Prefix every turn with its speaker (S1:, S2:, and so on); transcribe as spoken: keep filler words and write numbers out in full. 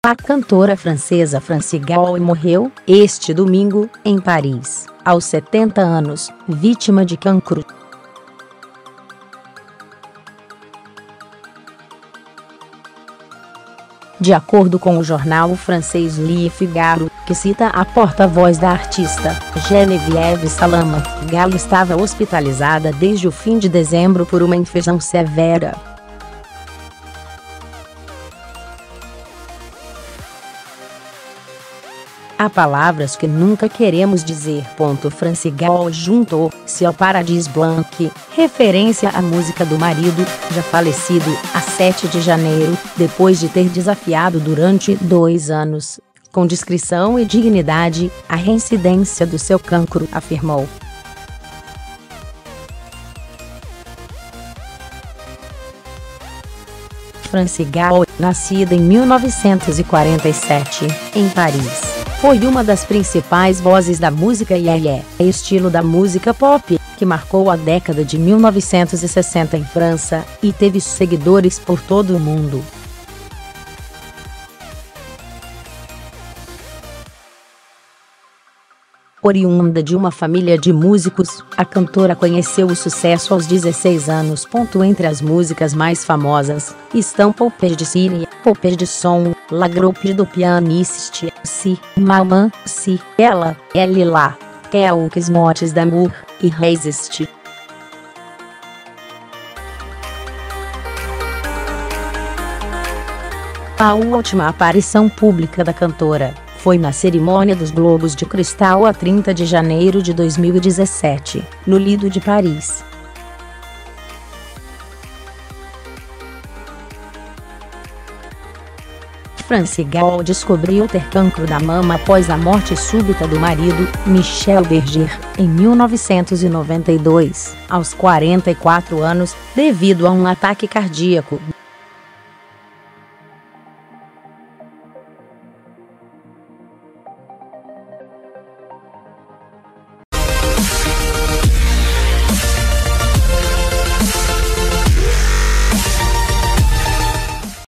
S1: A cantora francesa Francie Gall morreu, este domingo, em Paris, aos setenta anos, vítima de cancro. De acordo com o jornal francês Le Figaro, que cita a porta-voz da artista, Geneviève Salama, Gall estava hospitalizada desde o fim de dezembro por uma infecção severa. Há palavras que nunca queremos dizer. Francie Gall juntou-se ao Paradis Blanc, referência à música do marido, já falecido, a sete de janeiro, depois de ter desafiado durante dois anos, com discrição e dignidade, a reincidência do seu cancro, afirmou. Francie Gall, nascida em mil novecentos e quarenta e sete, em Paris, foi uma das principais vozes da música iê, estilo da música pop, que marcou a década de mil novecentos e sessenta em França, e teve seguidores por todo o mundo. Oriunda de uma família de músicos, a cantora conheceu o sucesso aos dezesseis anos. Entre as músicas mais famosas estão Poupée de Cire, Poupée de Son, La Groupe do Pianiste, Si, Maman, Si, Ela, Elle là, Quelques mots d'amour, e Resiste. A última aparição pública da cantora foi na cerimônia dos Globos de Cristal a trinta de janeiro de dois mil e dezessete, no Lido de Paris. Francie Gall descobriu ter cancro da mama após a morte súbita do marido, Michel Berger, em mil novecentos e noventa e dois, aos quarenta e quatro anos, devido a um ataque cardíaco.